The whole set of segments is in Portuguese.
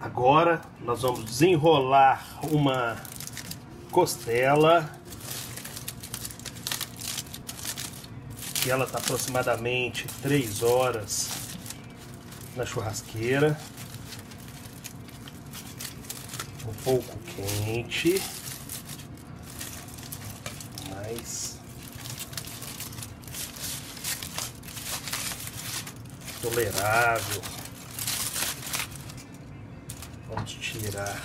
Agora nós vamos desenrolar uma costela, que ela está aproximadamente 3 horas na churrasqueira, um pouco quente, mas tolerável. Vamos tirar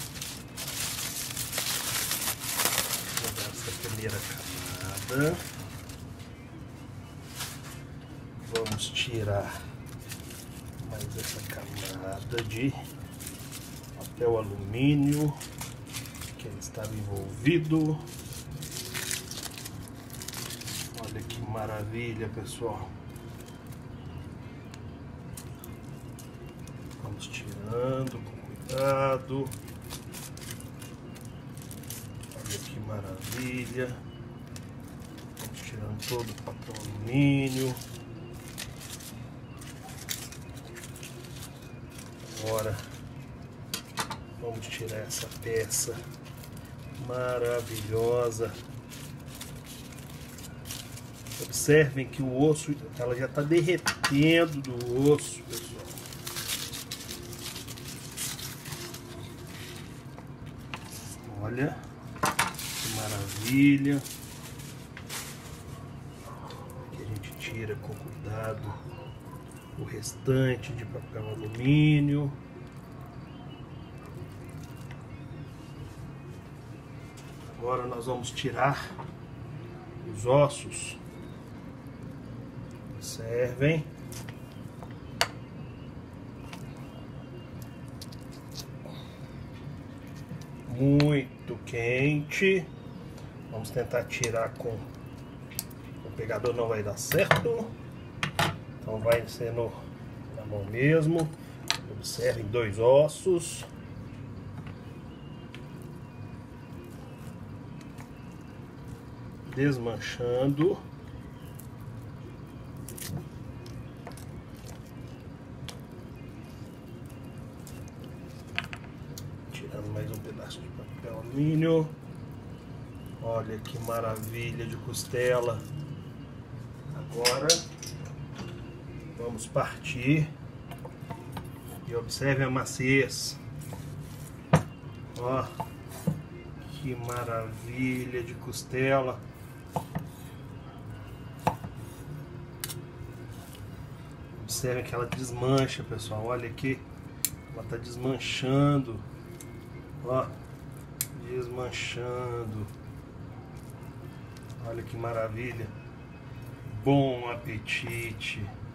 essa primeira camada. Vamos tirar mais essa camada de papel alumínio que ele estava envolvido. Olha que maravilha, pessoal. Vamos tirando com cuidado. Olha que maravilha. Vamos tirando todo o papel alumínio. Agora vamos tirar essa peça maravilhosa. Observem que o osso, ela já está derretendo do osso, pessoal. Olha que maravilha. Aqui a gente tira com cuidado o restante de papel alumínio. Agora nós vamos tirar os ossos. Observem. Muito quente. Vamos tentar tirar com o pegador, não vai dar certo. Então vai ser na mão mesmo. Observem 2 ossos. Desmanchando. Tirando mais um pedaço de papel alumínio. Olha que maravilha de costela. Agora vamos partir e observe a maciez. Ó, que maravilha de costela. Observe que ela desmancha, pessoal. Olha aqui, ela tá desmanchando. Ó, desmanchando. Olha que maravilha. Bom apetite.